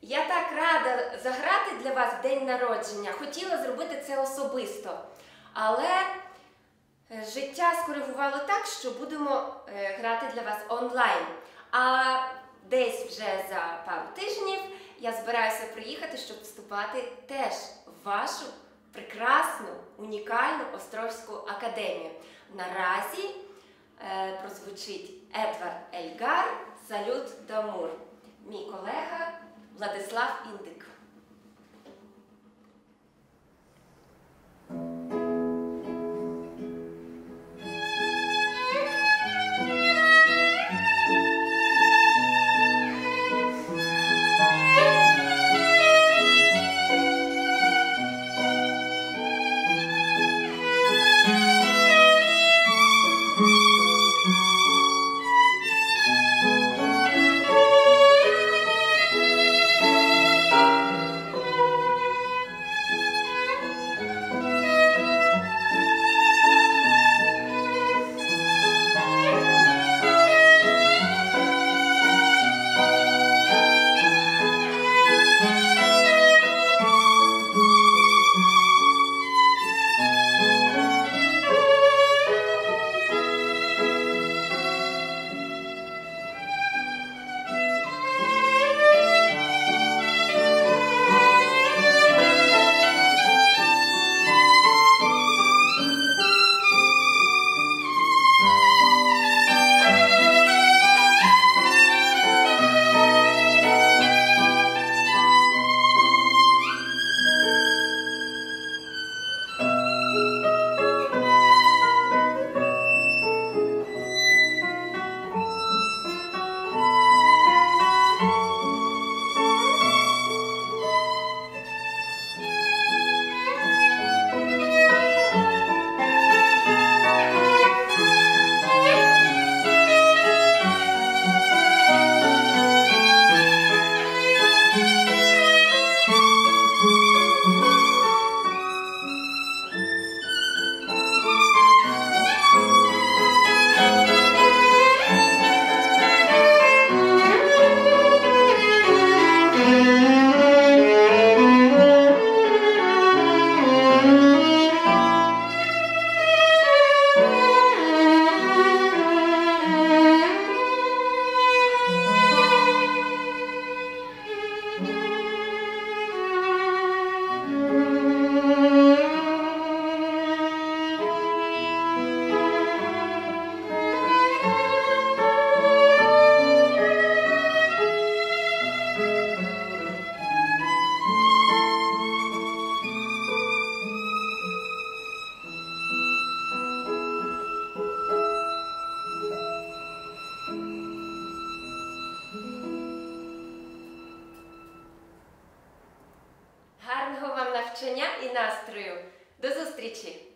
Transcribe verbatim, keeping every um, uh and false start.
Я так рада заграти для вас в день народження. Хотіла зробити це особисто. Але життя скоригувало так, що будемо грати для вас онлайн. А десь вже за пару тижнів я збираюся приїхати, щоб вступати теж в вашу прекрасну, унікальну Острозьку академію. Наразі е, прозвучить Едвард Ельгар «Салют d'Amour». Мій колега Владислав Індик. Гарного вам навчання і настрою. До зустрічі!